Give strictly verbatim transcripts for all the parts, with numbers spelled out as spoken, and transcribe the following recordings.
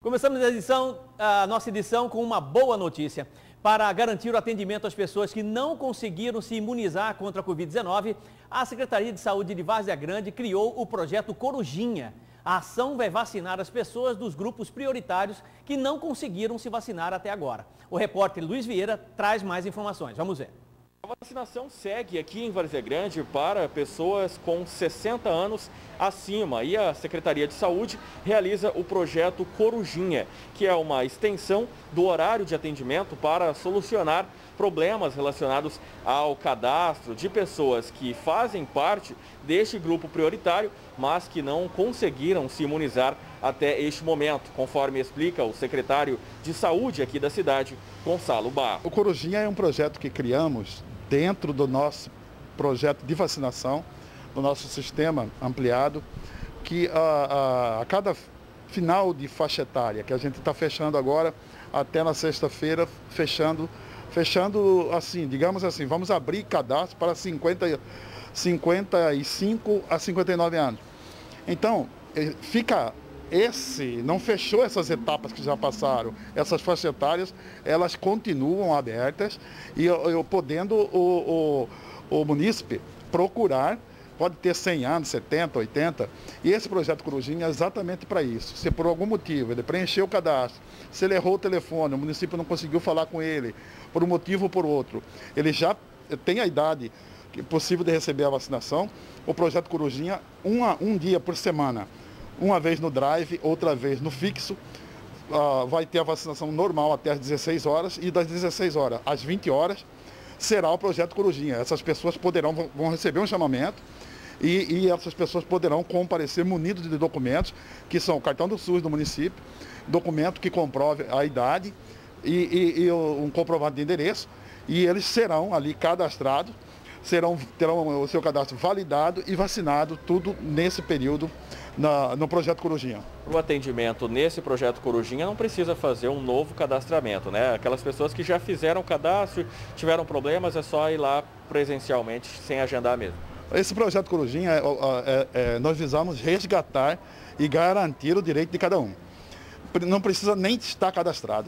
Começamos a, edição, a nossa edição com uma boa notícia. Para garantir o atendimento às pessoas que não conseguiram se imunizar contra a Covid dezenove, a Secretaria de Saúde de Várzea Grande criou o projeto Corujinha. A ação vai vacinar as pessoas dos grupos prioritários que não conseguiram se vacinar até agora. O repórter Luiz Vieira traz mais informações. Vamos ver. A vacinação segue aqui em Várzea Grande para pessoas com sessenta anos acima e a Secretaria de Saúde realiza o projeto Corujinha, que é uma extensão do horário de atendimento para solucionar problemas relacionados ao cadastro de pessoas que fazem parte deste grupo prioritário, mas que não conseguiram se imunizar até este momento, conforme explica o secretário de Saúde aqui da cidade, Gonçalo Barro. O Corujinha é um projeto que criamos dentro do nosso projeto de vacinação, do nosso sistema ampliado, que a, a, a cada final de faixa etária, que a gente está fechando agora, até na sexta-feira, fechando, fechando assim, digamos assim, vamos abrir cadastro para cinquenta, cinquenta e cinco a cinquenta e nove anos. Então, fica esse, não fechou essas etapas que já passaram, essas faixas etárias, elas continuam abertas e eu, podendo o, o, o munícipe procurar, pode ter cem anos, setenta, oitenta, e esse projeto Corujinha é exatamente para isso. Se por algum motivo ele preencheu o cadastro, se ele errou o telefone, o município não conseguiu falar com ele, por um motivo ou por outro, ele já tem a idade possível de receber a vacinação, o projeto Corujinha, uma, um dia por semana, uma vez no drive, outra vez no fixo, uh, vai ter a vacinação normal até às dezesseis horas e das dezesseis horas às vinte horas será o projeto Corujinha. Essas pessoas poderão, vão receber um chamamento e, e essas pessoas poderão comparecer munidos de documentos, que são o cartão do SUS do município, documento que comprove a idade e, e, e um comprovante de endereço, e eles serão ali cadastrados, serão, terão o seu cadastro validado e vacinado, tudo nesse período na, no projeto Corujinha. O atendimento nesse projeto Corujinha não precisa fazer um novo cadastramento, né? Aquelas pessoas que já fizeram o cadastro, tiveram problemas, é só ir lá presencialmente, sem agendar mesmo. Esse projeto Corujinha, é, é, é, nós visamos resgatar e garantir o direito de cada um. Não precisa nem estar cadastrado.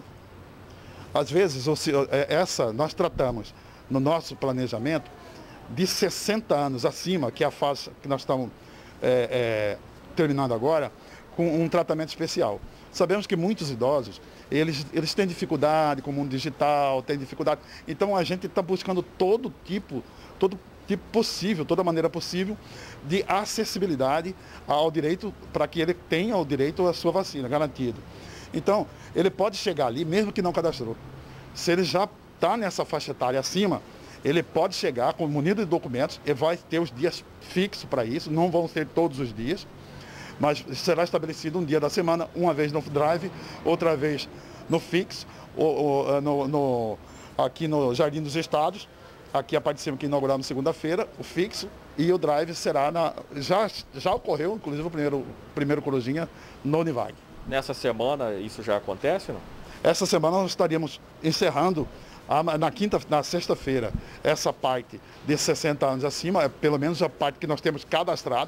Às vezes, essa nós tratamos no nosso planejamento de sessenta anos acima, que é a fase que nós estamos é, é, terminando agora, com um tratamento especial. Sabemos que muitos idosos, eles, eles têm dificuldade com o mundo digital, têm dificuldade. Então a gente está buscando todo tipo, todo tipo possível, toda maneira possível de acessibilidade ao direito, para que ele tenha o direito à sua vacina, garantido. Então, ele pode chegar ali, mesmo que não cadastrou. Se ele já está nessa faixa etária acima, ele pode chegar com munido de documentos, e vai ter os dias fixos para isso, não vão ser todos os dias, mas será estabelecido um dia da semana, uma vez no drive, outra vez no fixo, ou, ou, no, no, aqui no Jardim dos Estados, aqui a parte de cima que inauguramos segunda-feira, o fixo, e o drive será na... Já, já ocorreu, inclusive, o primeiro, primeiro Corujinha no Univag. Nessa semana isso já acontece, não? Essa semana nós estaríamos encerrando na quinta, na sexta-feira, essa parte de sessenta anos acima, é pelo menos a parte que nós temos cadastrado.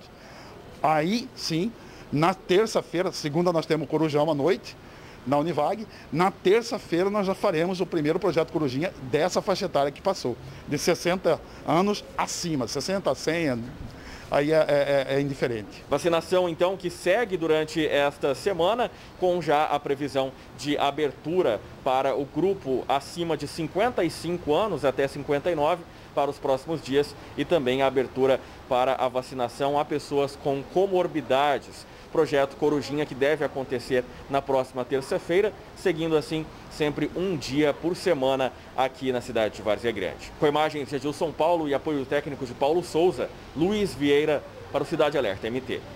Aí sim, na terça-feira, segunda nós temos o Corujão à noite, na Univag. Na terça-feira nós já faremos o primeiro projeto Corujinha dessa faixa etária que passou, de sessenta anos acima, sessenta a cem anos. Aí é, é, é indiferente. Vacinação, então, que segue durante esta semana, com já a previsão de abertura para o grupo acima de cinquenta e cinco anos até cinquenta e nove para os próximos dias e também a abertura para a vacinação a pessoas com comorbidades. Projeto Corujinha que deve acontecer na próxima terça-feira, seguindo assim sempre um dia por semana aqui na cidade de Várzea Grande. Com imagens de Edilson Paulo e apoio técnico de Paulo Souza, Luiz Vieira para o Cidade Alerta M T.